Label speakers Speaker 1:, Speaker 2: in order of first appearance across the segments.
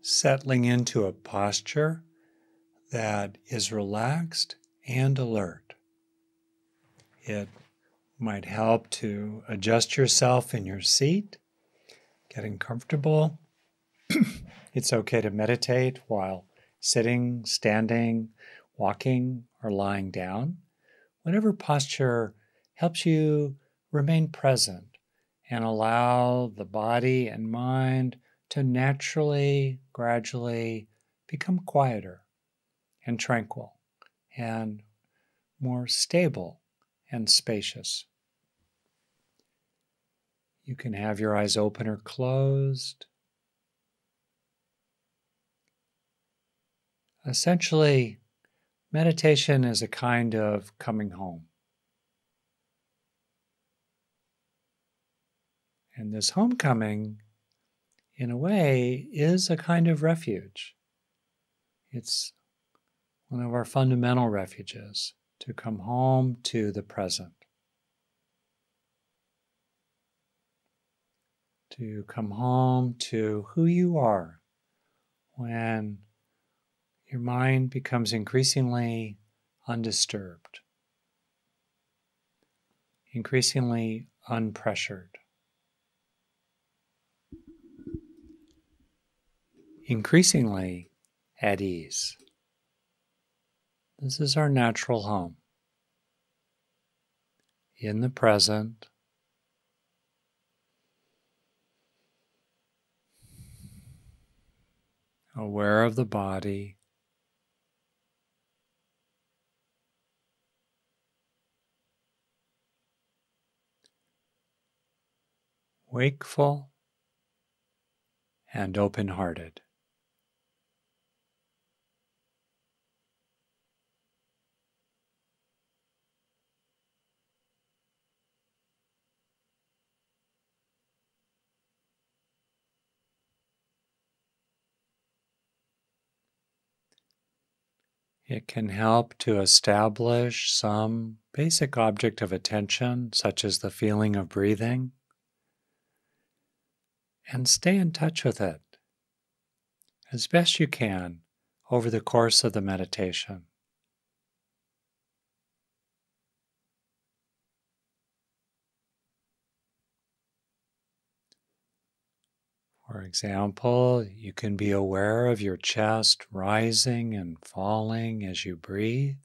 Speaker 1: settling into a posture that is relaxed and alert. It might help to adjust yourself in your seat, getting comfortable. It's okay to meditate while sitting, standing, walking, or lying down. Whatever posture helps you remain present and allow the body and mind to naturally, gradually become quieter and tranquil and more stable and spacious. You can have your eyes open or closed. Essentially, meditation is a kind of coming home. And this homecoming, in a way, is a kind of refuge. It's one of our fundamental refuges, to come home to the present, to come home to who you are when your mind becomes increasingly undisturbed, increasingly unpressured, increasingly at ease. This is our natural home, in the present, aware of the body, wakeful and open-hearted. It can help to establish some basic object of attention, such as the feeling of breathing, and stay in touch with it as best you can over the course of the meditation. For example, you can be aware of your chest rising and falling as you breathe.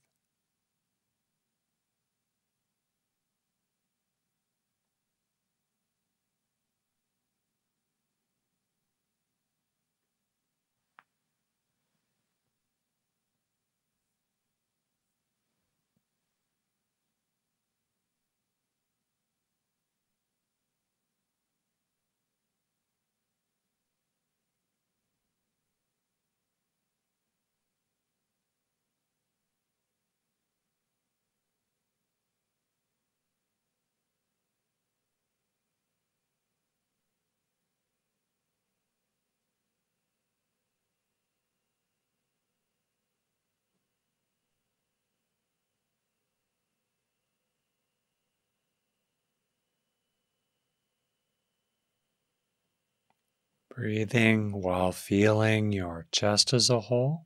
Speaker 1: Breathing while feeling your chest as a whole.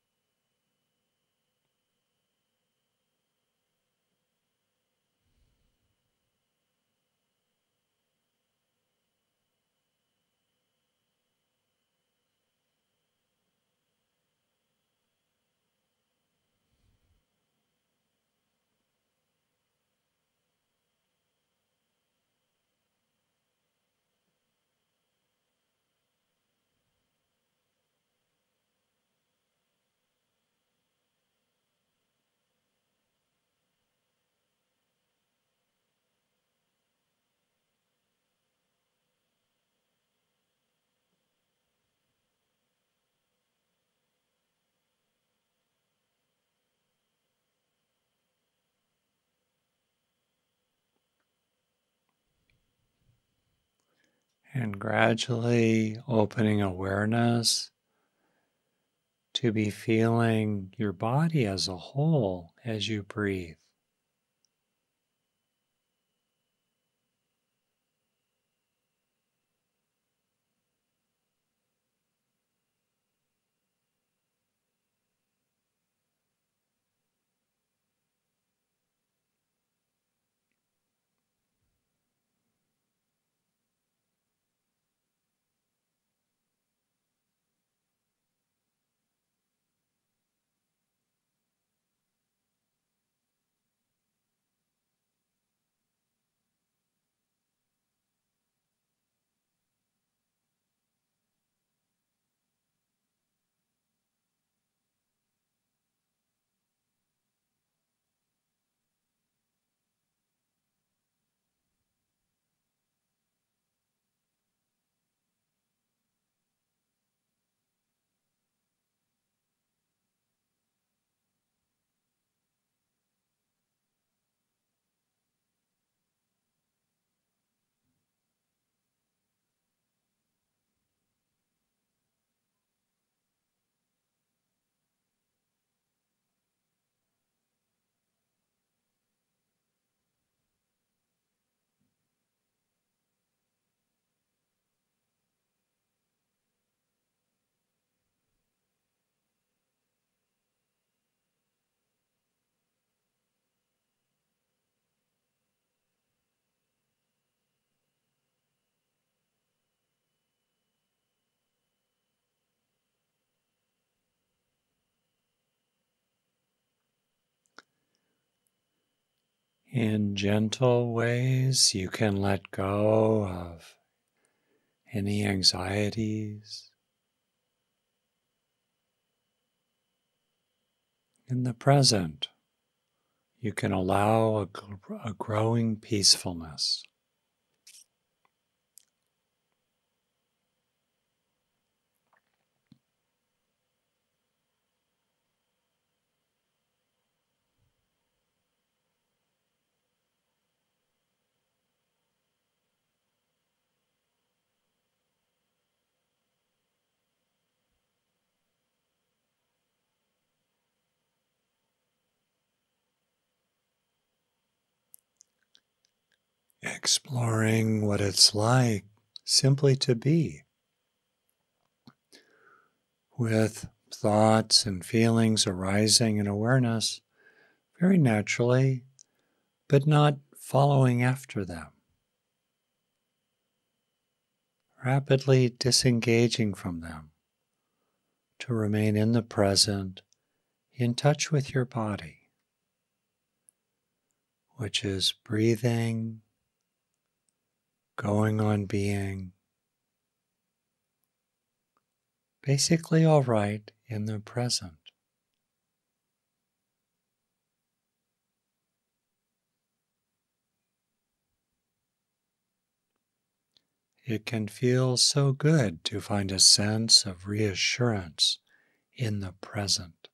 Speaker 1: And gradually opening awareness to be feeling your body as a whole as you breathe. In gentle ways, you can let go of any anxieties. In the present, you can allow a growing peacefulness. Exploring what it's like simply to be with thoughts and feelings arising in awareness very naturally, but not following after them. Rapidly disengaging from them to remain in the present, in touch with your body, which is breathing, going on being, basically all right in the present. It can feel so good to find a sense of reassurance in the present.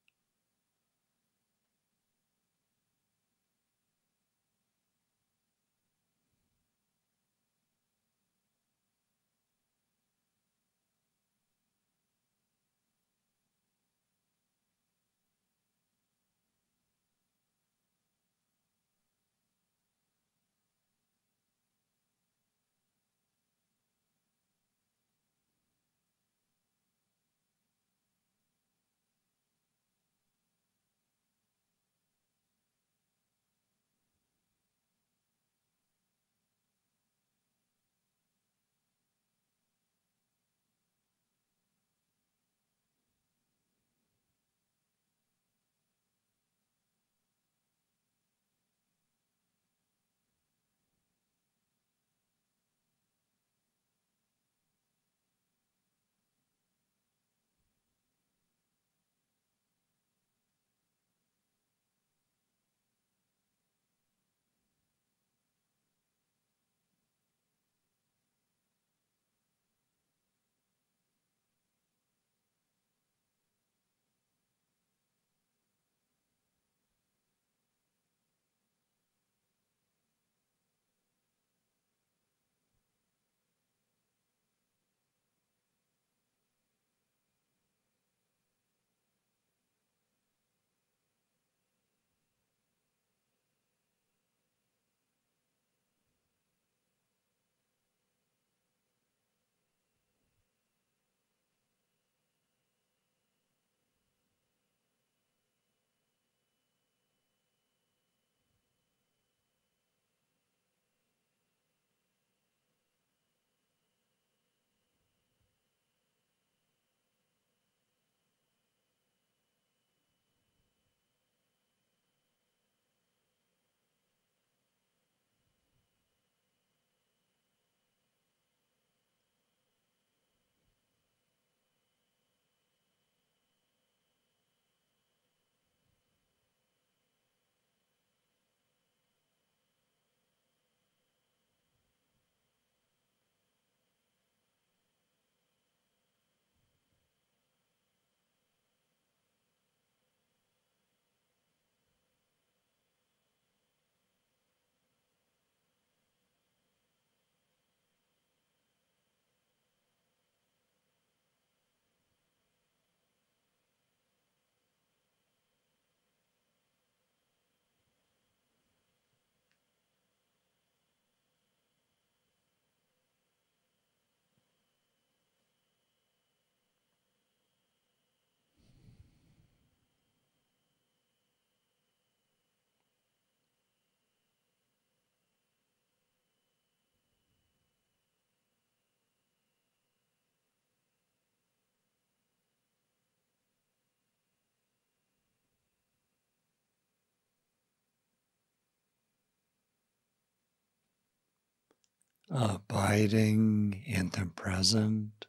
Speaker 1: abiding in the present.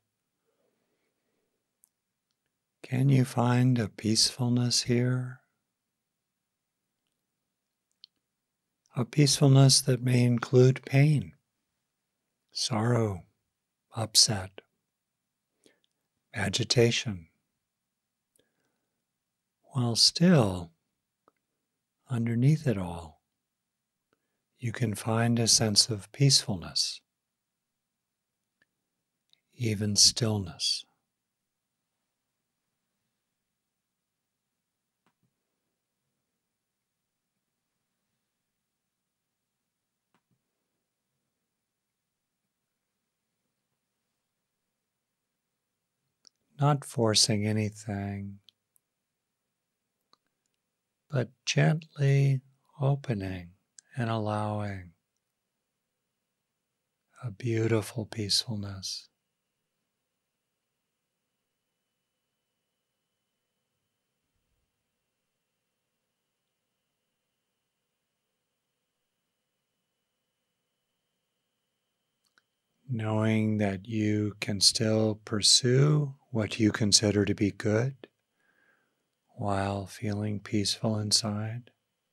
Speaker 1: Can you find a peacefulness here? A peacefulness that may include pain, sorrow, upset, agitation, while still, underneath it all, you can find a sense of peacefulness, even stillness. Not forcing anything, but gently opening and allowing a beautiful peacefulness. Knowing that you can still pursue what you consider to be good while feeling peaceful inside.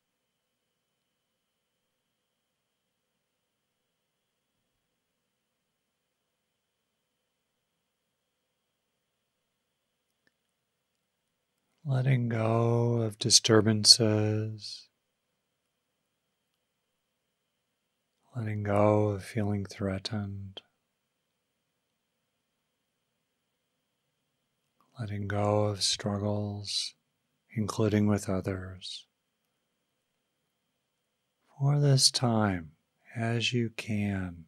Speaker 1: Letting go of disturbances, letting go of feeling threatened, letting go of struggles, including with others. For this time, as you can,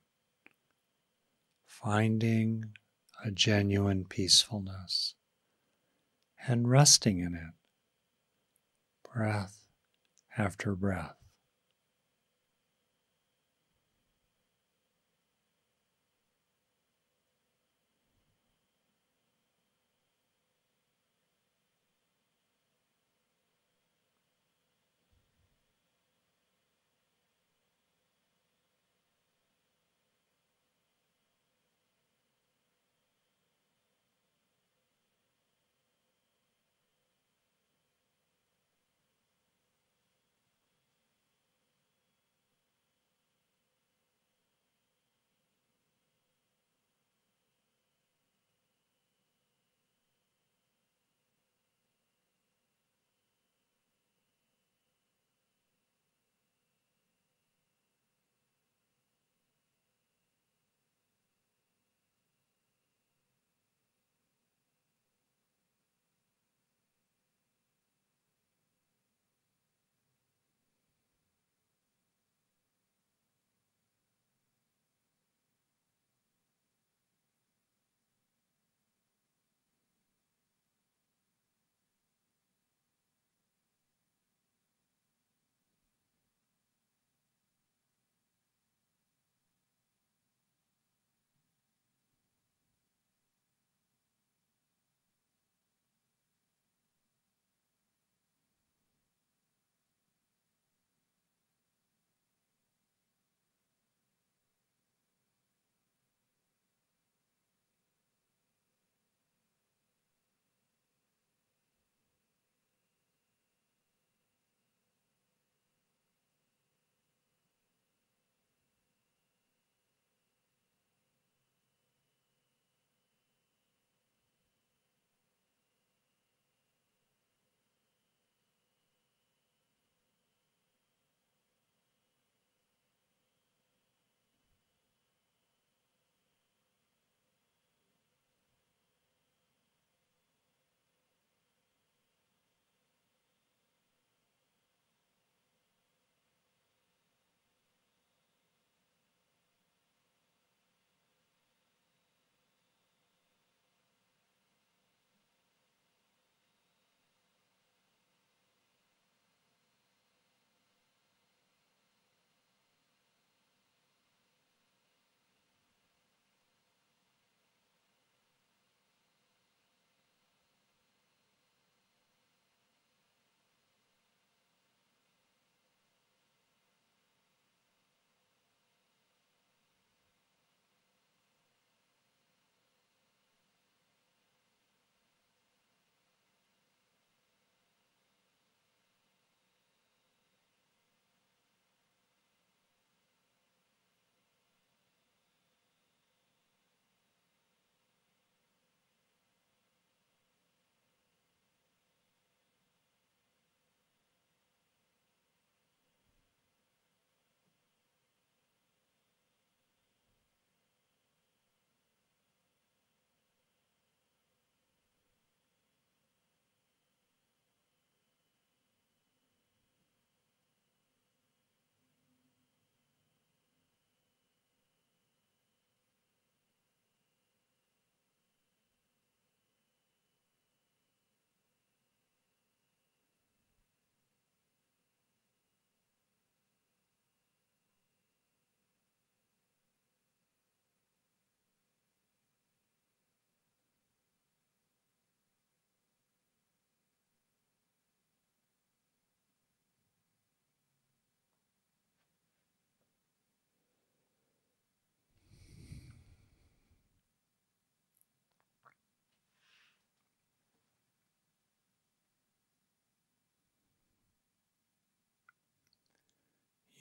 Speaker 1: finding a genuine peacefulness and resting in it, breath after breath.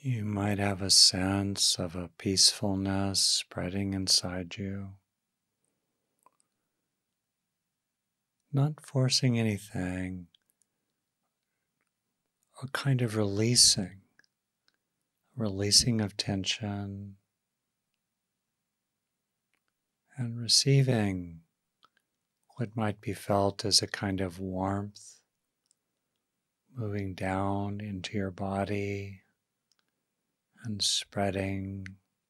Speaker 1: You might have a sense of a peacefulness spreading inside you, not forcing anything, a kind of releasing of tension, and receiving what might be felt as a kind of warmth moving down into your body and spreading,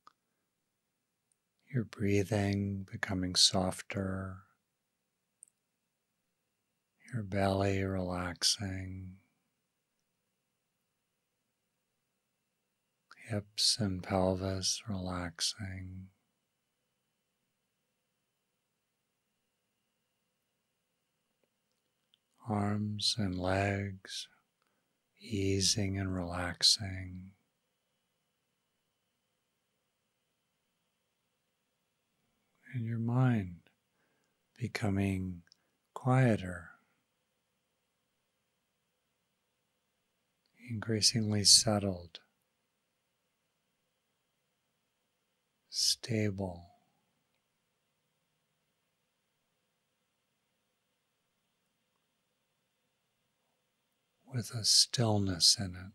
Speaker 1: your breathing becoming softer, your belly relaxing, hips and pelvis relaxing, arms and legs easing and relaxing, and your mind becoming quieter, increasingly settled, stable, with a stillness in it.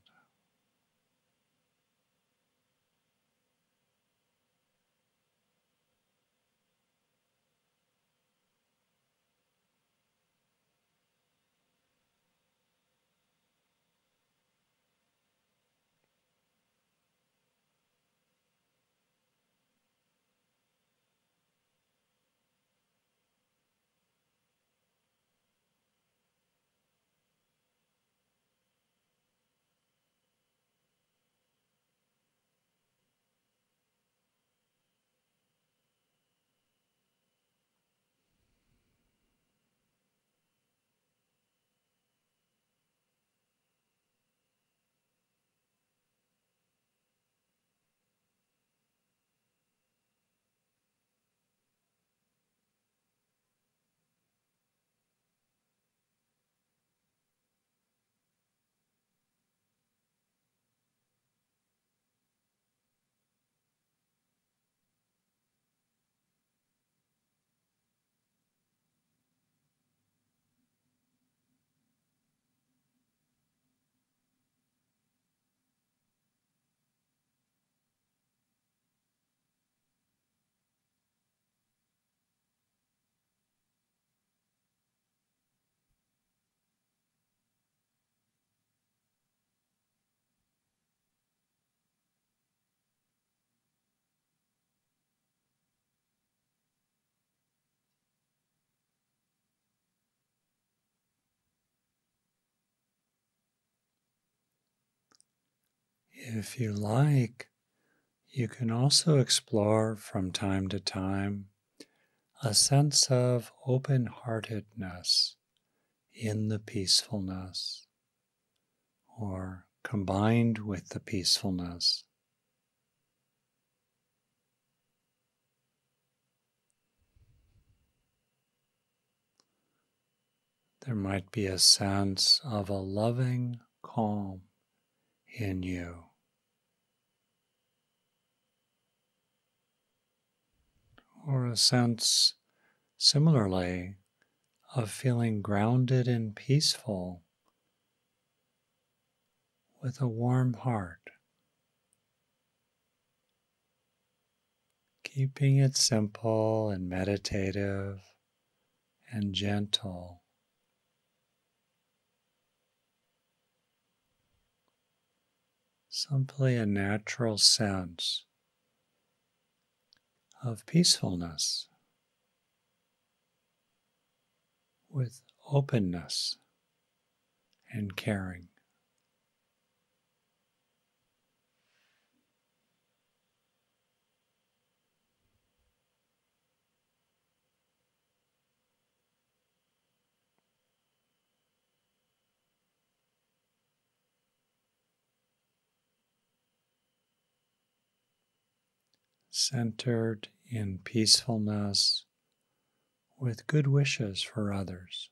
Speaker 1: If you like, you can also explore from time to time a sense of open-heartedness in the peacefulness or combined with the peacefulness. There might be a sense of a loving calm in you, or a sense, similarly, of feeling grounded and peaceful with a warm heart, keeping it simple and meditative and gentle. Simply a natural sense of peacefulness with openness and caring. Centered in peacefulness with good wishes for others.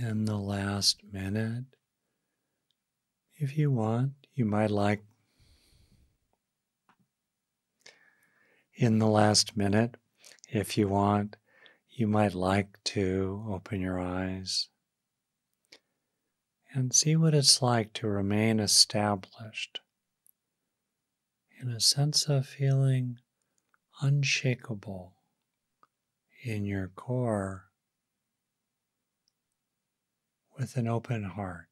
Speaker 1: in the last minute, if you want, you might like in the last minute, if you want, you might like to open your eyes and see what it's like to remain established in a sense of feeling unshakable in your core with an open heart.